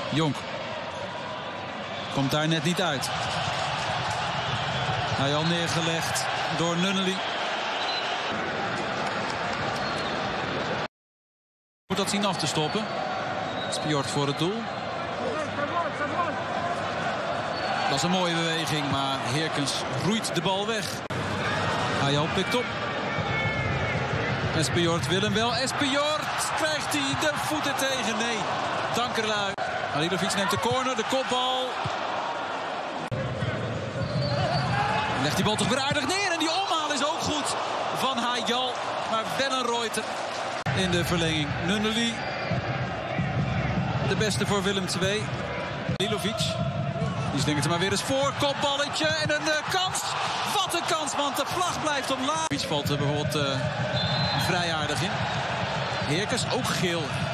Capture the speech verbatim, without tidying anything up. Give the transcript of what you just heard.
Jonk. Komt daar net niet uit. Hij al neergelegd door Nunnely. Moet dat zien af te stoppen. Spiort voor het doel. Dat is een mooie beweging, maar Heerkens roeit de bal weg. Hayal pikt op. Espiort wil hem wel. Espiort krijgt hij de voeten tegen. Nee, Dankerlui. Halilovic neemt de corner, de kopbal. Legt die bal toch weer aardig neer. En die omhaal is ook goed van Hayal. Maar wel een Reuter in de verlenging. Nunnely. De beste voor Willem twee. Halilovic. Die slinkt er maar weer eens voor. Kopballetje en een uh, kans. Wat een kans, want de vlag blijft omlaag. Halilovic valt er bijvoorbeeld uh, vrij aardig in. Heerkens ook geel.